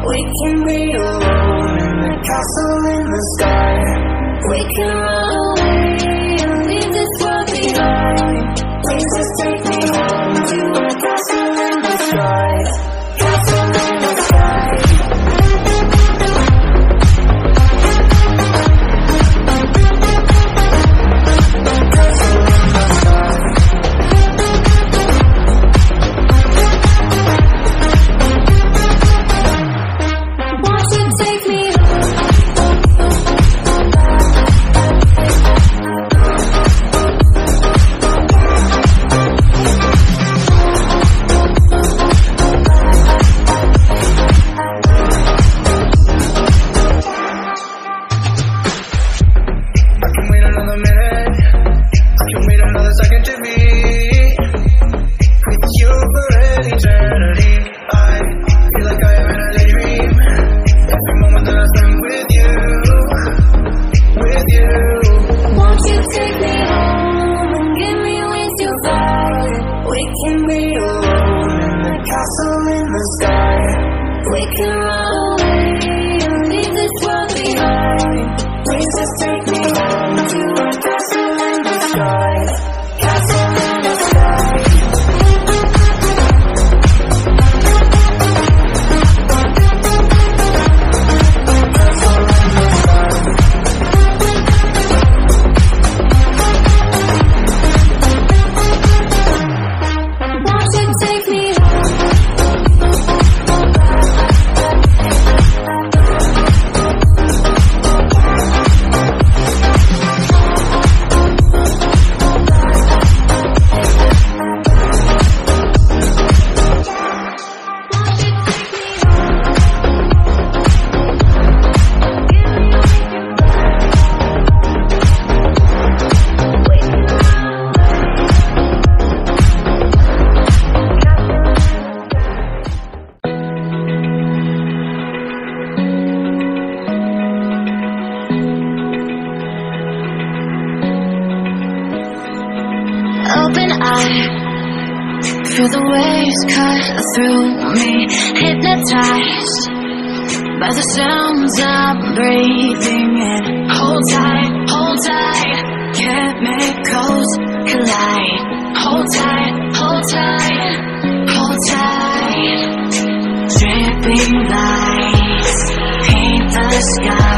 We can be alone in the castle in the sky. We can run away and leave this world behind. Please just take me home to a castle in the sky. Castle in the sky. Feel the waves cut through me, hypnotized by the sounds I'm breathing in. Hold tight, chemicals collide. Hold tight, hold tight, hold tight. Dripping lights paint the sky.